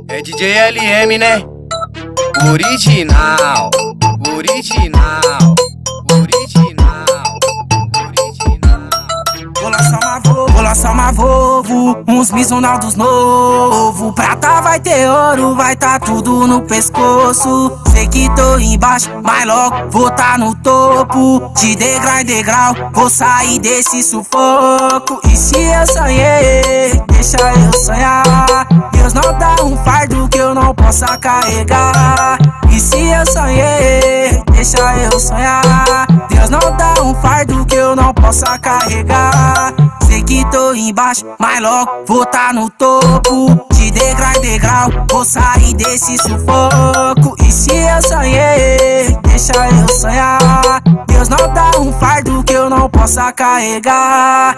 É DJ LM, né? Original, original, original, original. Vou lançar uma Volvo, uns Mizunaldos novo. Prata vai ter ouro, vai tá tudo no pescoço. Sei que tô embaixo, mas logo vou tá no topo. De degrau em degrau, vou sair desse sufoco. E se eu sonhei, deixa eu sonhar. Deus não dá um fardo que eu não possa carregar. E se eu sonhei, deixa eu sonhar. Deus não dá um fardo que eu não possa carregar. Sei que tô embaixo, mas logo vou tá no topo. De degrau em degrau, vou sair desse sufoco. E se eu sonhei, deixa eu sonhar. Deus não dá um fardo que eu não possa carregar.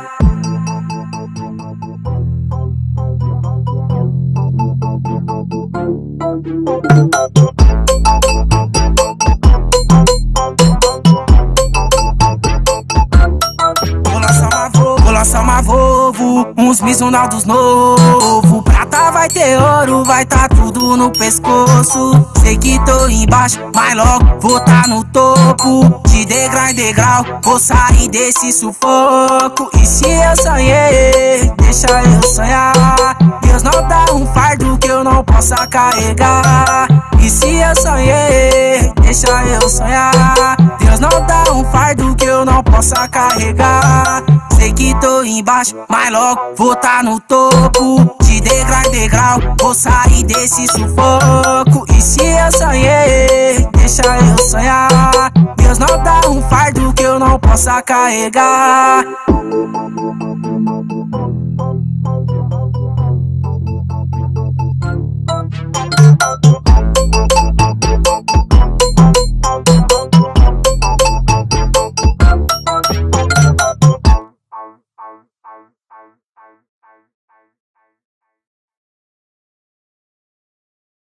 Vou lançar uma Volvo, uns Mizunaldos novo. Prata vai ter ouro, vai tá tudo no pescoço. Sei que tô embaixo, mas logo vou tá no topo. De degrau em degrau, vou sair desse sufoco. E se eu sonhei, deixa eu sonhar. Deus não dá um fardo que eu não possa carregar. E se eu sonhei, deixa eu sonhar. Deus não dá um fardo que eu não possa carregar. Sei que tô embaixo, mas logo vou tá no topo. De degrau em degrau, vou sair desse sufoco. E se eu sonhei, deixa eu sonhar. Deus não dá um fardo que eu não possa carregar.